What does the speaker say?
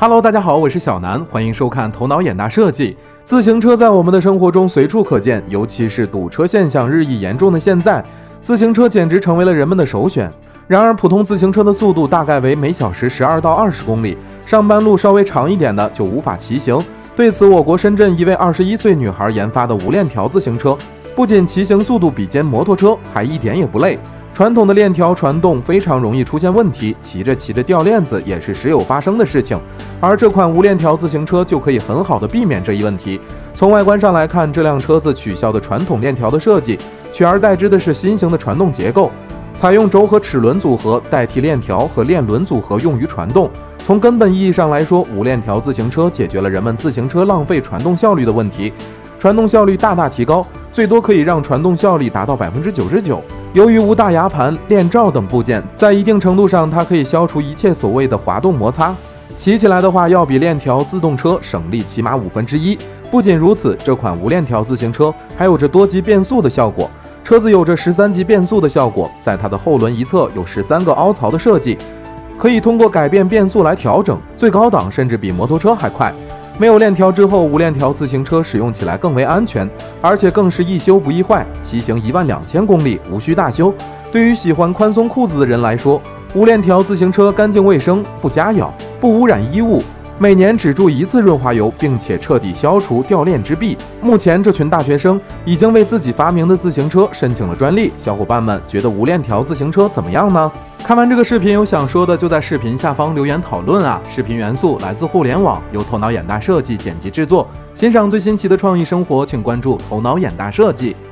Hello， 大家好，我是小南，欢迎收看头脑眼大设计。自行车在我们的生活中随处可见，尤其是堵车现象日益严重的现在，自行车简直成为了人们的首选。然而，普通自行车的速度大概为每小时12到20公里，上班路稍微长一点的就无法骑行。对此，我国深圳一位21岁女孩研发的无链条自行车，不仅骑行速度比肩摩托车，还一点也不累。传统的链条传动非常容易出现问题，骑着骑着掉链子也是时有发生的事情，而这款无链条自行车就可以很好的避免这一问题。从外观上来看，这辆车子取消的传统链条的设计，取而代之的是新型的传动结构，采用轴和齿轮组合代替链条和链轮组合用于传动。从根本意义上来说，无链条自行车解决了人们自行车浪费传动效率的问题，传动效率大大提高，最多可以让传动效率达到99%。由于无大牙盘、链罩等部件，在一定程度上，它可以消除一切所谓的滑动摩擦，骑起来的话要比链条自动车省力起码1/5。不仅如此，这款无链条自行车还有着多级变速的效果，车子有着13级变速的效果，在它的后轮一侧有13个凹槽的设计，可以通过改变变速来调整，最高档甚至比摩托车还快。没有链条之后，无链条自行车使用起来更为安全，而且更是易修不易坏，骑行12000公里无需大修。对于喜欢宽松裤子的人来说，无链条自行车干净卫生，不加氧，不污染衣物，每年只注1次润滑油，并且彻底消除掉链之弊。目前这群大学生已经为自己发明的自行车申请了专利，小伙伴们觉得无链条自行车怎么样呢？看完这个视频有想说的就在视频下方留言讨论啊！视频元素来自互联网，由头脑眼大设计剪辑制作。欣赏最新奇的创意生活，请关注头脑眼大设计。